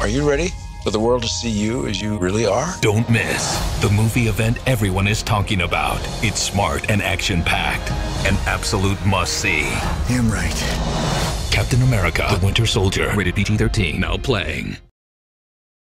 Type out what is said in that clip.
Are you ready for the world to see you as you really are? Don't miss the movie event everyone is talking about. It's smart and action-packed. An absolute must-see. Damn right. Captain America: The Winter Soldier. Rated PG-13. Now playing.